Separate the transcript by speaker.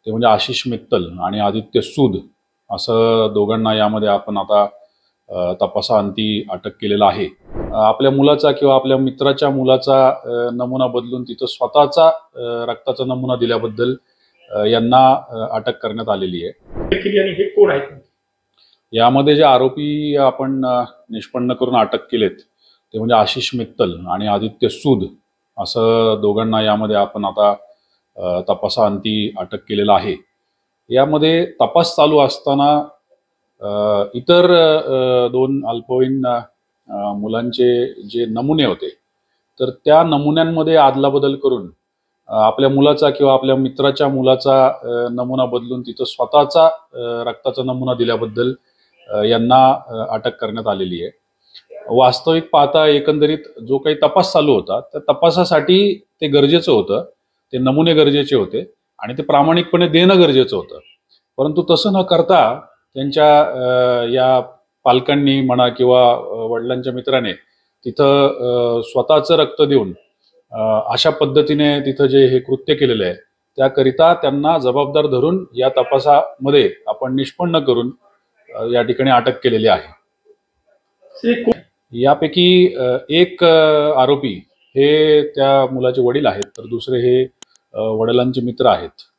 Speaker 1: ते म्हणजे आशिष मित्तल आणि आदित्य सूद असं दोघांना यामध्ये आपण आता तपासाअंती अटक केलेला आहे। आपल्या मुलाचा किंवा आपल्या मित्राच्या मुलाचा नमुना बदलून तिथं स्वतःचा रक्ताचा नमुना दिल्याबद्दल यांना अटक करण्यात आलेली आहे।
Speaker 2: आणि हे कोण आहेत?
Speaker 1: यामध्ये जे आरोपी आपण निष्पन्न करून अटक केलेत ते म्हणजे आशिष मित्तल आणि आदित्य सूद असं दोघांना यामध्ये आपण आता तपासाअंती अटक केलेला आहे। यामध्ये तपास चालू असताना इतर दोन अल्पवयीन मुलांचे जे नमुने होते तर त्या नमुन्यांमध्ये आदलाबदल करून आपल्या मुलाचा किंवा आपल्या मित्राच्या मुलाचा नमुना बदलून तिथं स्वतःचा रक्ताचा नमुना दिल्याबद्दल यांना अटक करण्यात आलेली आहे। वास्तविक पाहता एकंदरीत जो काही तपास चालू होता त्या तपासासाठी ते गरजेचं होतं, ते नमुने गरजेचे होते आणि ते प्रामाणिकपणे देणं गरजेचं होतं। परंतु तसं न करता त्यांच्या या पालकांनी म्हणा किंवा वडिलांच्या मित्राने तिथं स्वतःचं रक्त देऊन अशा पद्धतीने तिथं जे हे कृत्य केलेलं आहे त्याकरिता त्यांना जबाबदार धरून या तपासामध्ये आपण निष्पन्न करून या ठिकाणी अटक केलेली आहे। यापैकी एक आरोपी हे त्या मुलाचे वडील आहेत तर दुसरे हे वडिलांचे मित्र आहेत।